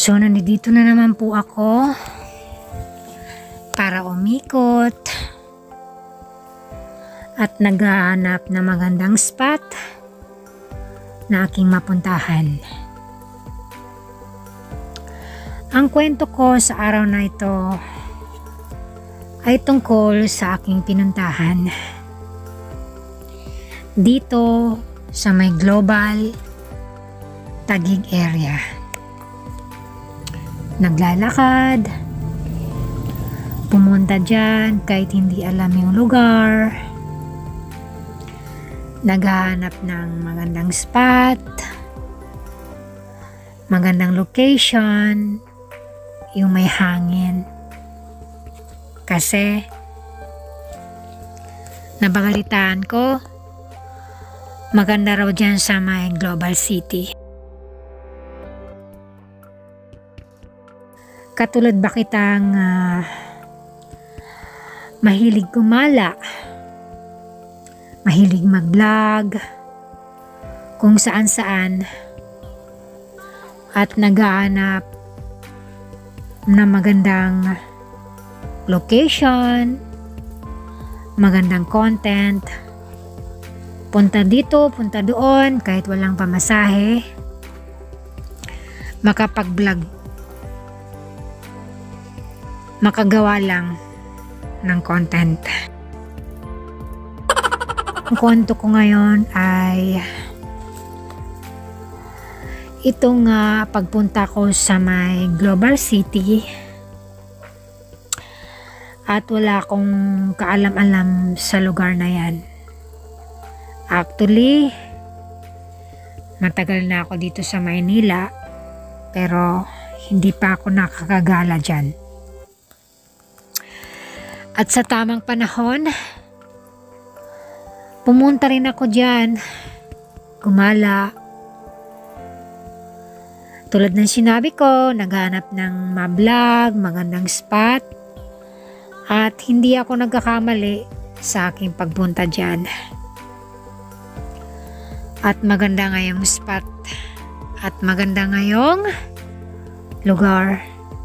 So, nandito na naman po ako para umikot at naghahanap ng magandang spot na aking mapuntahan. Ang kwento ko sa araw na ito ay tungkol sa aking pinuntahan dito sa may Global Taguig area. Naglalakad, pumunta dyan kahit hindi alam yung lugar, naghahanap ng magandang spot, magandang location, yung may hangin. Kasi nabagalitaan ko, maganda raw dyan sa may Global City. Katulad ba kitang mahilig gumala, mahilig mag-vlog, kung saan-saan, at naghahanap na magandang location, magandang content, punta dito, punta doon, kahit walang pamasahe, makapag-vlog, makagawa lang ng content. Ang kwento ko ngayon ay itong pagpunta ko sa may Global City at wala akong kaalam-alam sa lugar na yan. Actually, matagal na ako dito sa Maynila pero hindi pa ako nakakagala dyan. At sa tamang panahon, pumunta rin ako dyan, gumala. Tulad ng sinabi ko, naghanap ng ma-vlog, magandang spot, at hindi ako nagkakamali sa aking pagpunta dyan. At maganda ngayong spot, at maganda ngayong lugar.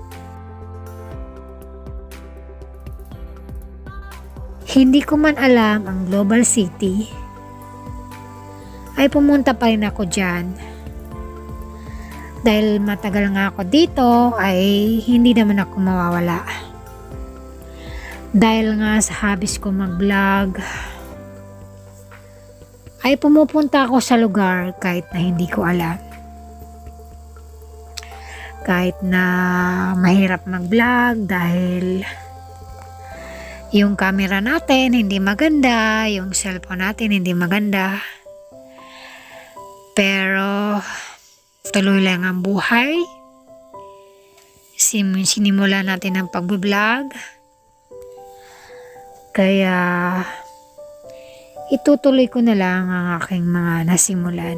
Hindi ko man alam ang Global City, ay pumunta pa rin ako dyan. Dahil matagal nga ako dito, ay hindi naman ako mawawala. Dahil nga sa hobbies ko mag-vlog, ay pumupunta ako sa lugar kahit na hindi ko alam. Kahit na mahirap mag-vlog dahil yung camera natin hindi maganda, yung cellphone natin hindi maganda. Pero tuloy lang ang buhay. Sinimula natin ang pag-vlog. Kaya itutuloy ko na lang ang aking mga nasimulan.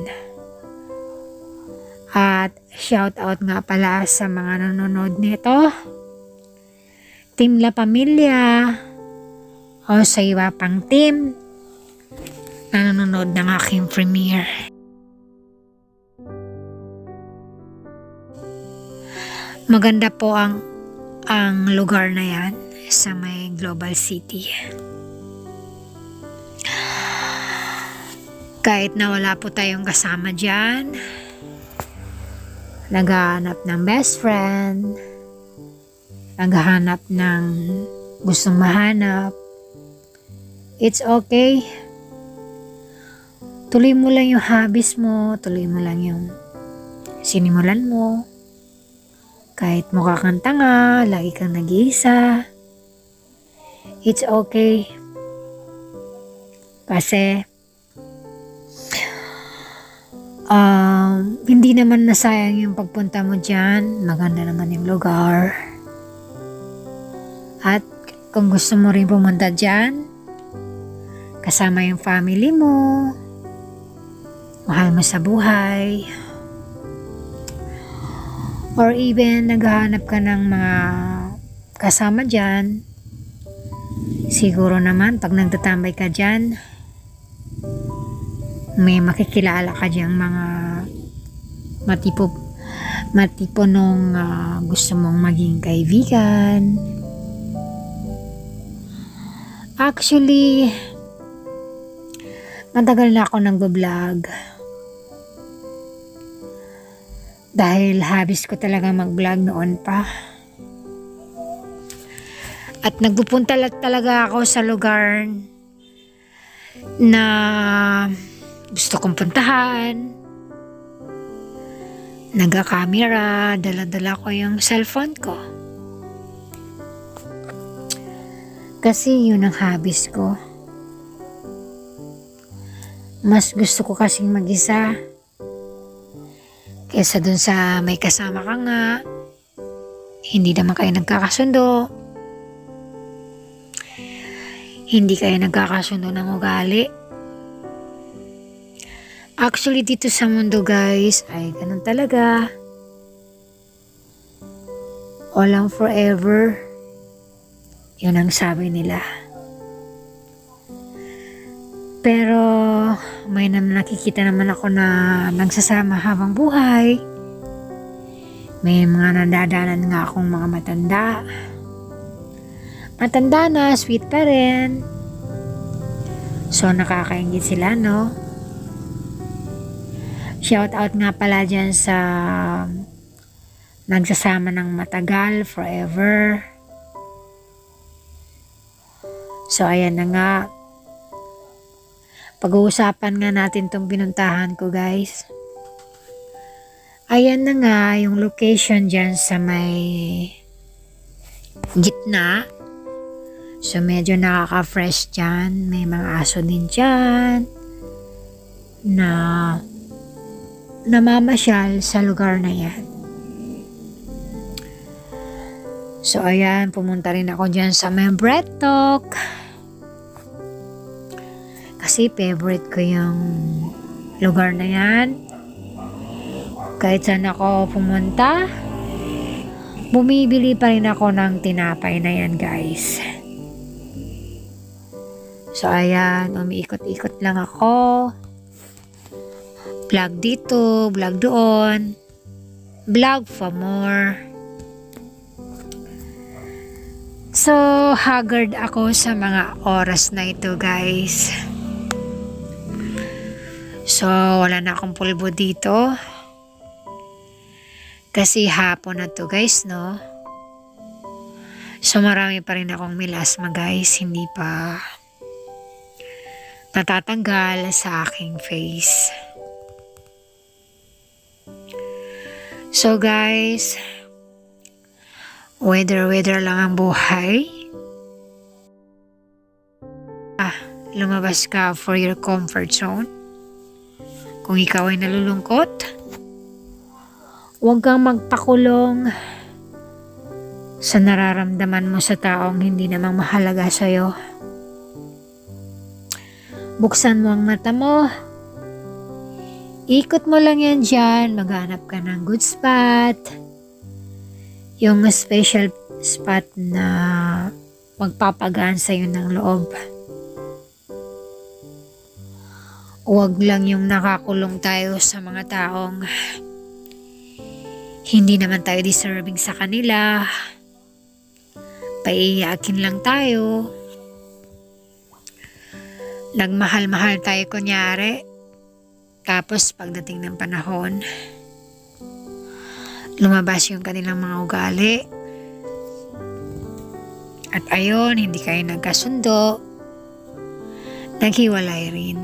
At shout out nga pala sa mga nanonood nito. Team La Pamilya, o sa iba pang team na nanonood ng aking premiere. Maganda po ang lugar na yan sa may Global City. Kahit na wala po tayong kasama dyan, naghahanap ng best friend, naghahanap ng gustong mahanap, it's okay. Tuloy mo lang yung hobbies mo, tuloy mo lang yung sinimulan mo. Kahit mukha kang tanga, lagi kang nag-iisa, it's okay. Kasi hindi naman nasayang yung pagpunta mo dyan. Maganda naman yung lugar. At kung gusto mo rin pumunta dyan, kasama yung family mo, mahal mo sa buhay, or even naghahanap ka ng mga kasama dyan, siguro naman pag nagtatambay ka dyan, may makikilala ka dyang mga Matipo nung gusto mong maging kaibigan. Actually, matagal na ako nag-vlog. Dahil habis ko talaga mag-vlog noon pa. At nagpupunta talaga ako sa lugar na gusto kong puntahan. Nagka-camera, dala-dala ko yung cellphone ko. Kasi yun ang hobbies ko. Mas gusto ko kasing mag-isa. Kesa dun sa may kasama ka nga. Hindi naman kayo nagkakasundo. Hindi kayo nagkakasundo ng ugali. Actually, dito sa mundo guys, ay ganun talaga. Walang forever. Yun ang sabi nila. Pero may nakikita naman ako na nagsasama habang buhay. May mga nadadanan nga akong mga matanda. Matanda na, sweet pa rin. So nakakaingit sila, no? Shout out nga pala dyan sa nagsasama ng matagal, forever. So ayan na nga. Pag-uusapan nga natin tong pinuntahan ko guys. Ayan na nga yung location dyan sa may gitna. So medyo nakaka-fresh dyan. May mga aso din dyan na namamasyal sa lugar na yan. So ayan, pumunta rin ako dyan sa may Bread Talk. Kasi favorite ko yung lugar na yan. Kahit saan ako pumunta, bumibili pa rin ako ng tinapay na yan guys. So ayan, umiikot-ikot lang ako. Vlog dito, vlog doon. Vlog for more. So, haggard ako sa mga oras na ito guys. So, wala na akong pulbo dito. Kasi hapon na to guys, no? So, marami pa rin akong melasma guys. Hindi pa natatanggal sa aking face. So, guys, weather lang ang buhay. Lumabas ka for your comfort zone. Kung ikaw ay nalulungkot, huwag kang magpakulong sa nararamdaman mo sa taong hindi namang mahalaga sa'yo. Buksan mo ang mata mo. Ikot mo lang yan dyan. Maghanap ka ng good spot. Yung special spot na magpapagaan sa'yo ng loob. Huwag lang yung nakakulong tayo sa mga taong hindi naman tayo deserving sa kanila. Paiiyakin lang tayo. Nagmahal-mahal tayo kunyari. Tapos pagdating ng panahon, lumabas yung kanilang mga ugali. At ayun, hindi kayo nagkasundo. Naghiwalay rin.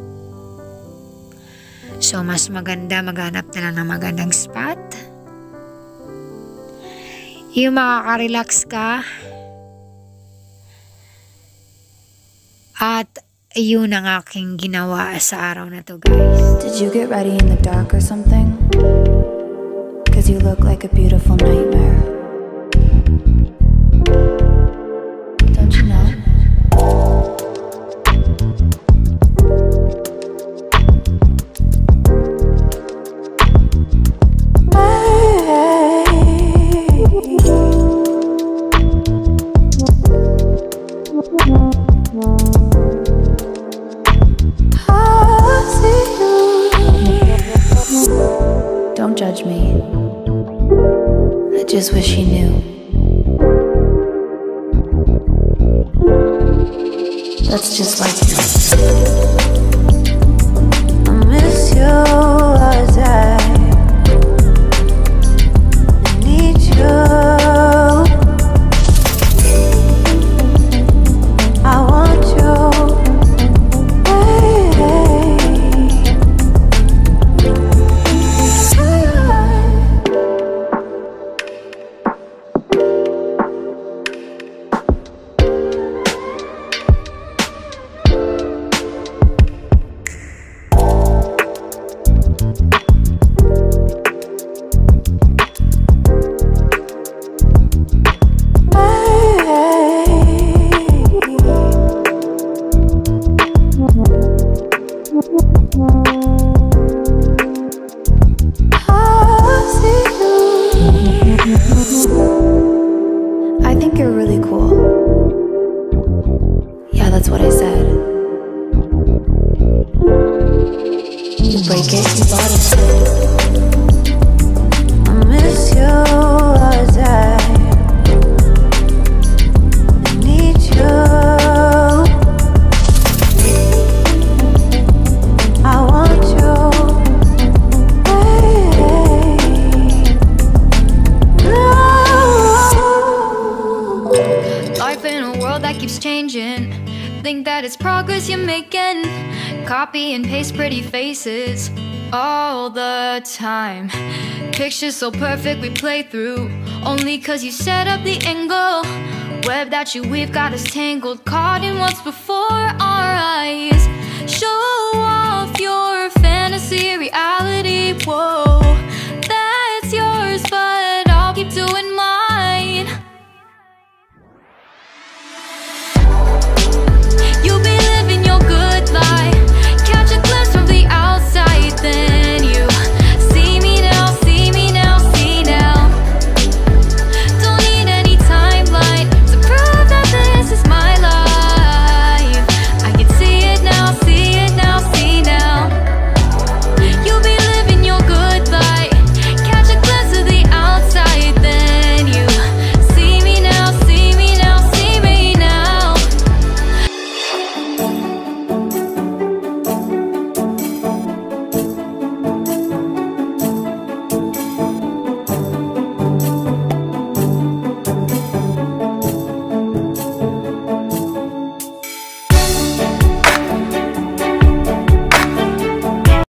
So, mas maganda maghanap na lang ng magandang spot. Yung makaka-relax ka. At yun ang aking ginawa sa araw na to, guys. Did you get ready in the dark or something? 'Cause you look like a beautiful nightmare. Don't you know? Don't judge me. just wish he knew. That's just like you. I miss you as I need you. I want you. I think you're really cool. Yeah, that's what I said. You break it, you bought it. I miss you as I need you. I want you. Life in a world that keeps changing. Think that it's progress you're making. Copy and paste pretty faces all the time. Pictures so perfect we play through, only cause you set up the angle. Web that you weave got us tangled, caught in what's before our eyes.